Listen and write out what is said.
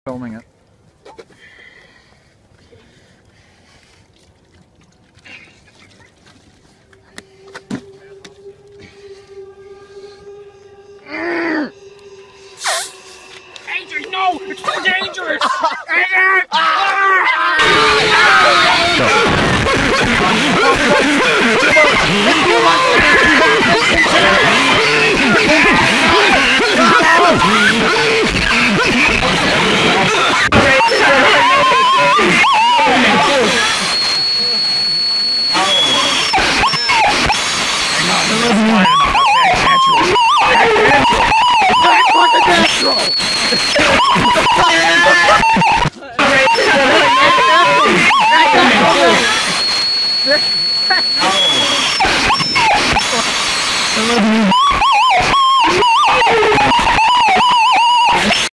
Filming it. Adrian, no! It's too dangerous! I love you.